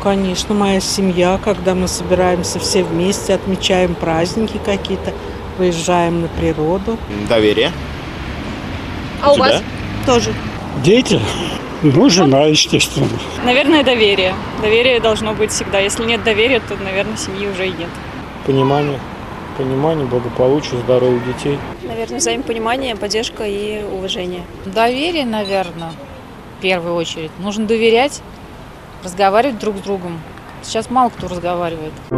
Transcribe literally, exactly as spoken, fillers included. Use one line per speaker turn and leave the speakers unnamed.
конечно, моя семья, когда мы собираемся все вместе, отмечаем праздники какие-то, выезжаем на природу.
Доверие.
А у вас?
Тоже.
Дети? Ну, жена, естественно.
Наверное, доверие. Доверие должно быть всегда. Если нет доверия, то, наверное, семьи уже и нет.
Понимание. Понимание, благополучие, здоровье детей.
Наверное, взаимопонимание, поддержка и уважение.
Доверие, наверное, в первую очередь. Нужно доверять, разговаривать друг с другом. Сейчас мало кто разговаривает.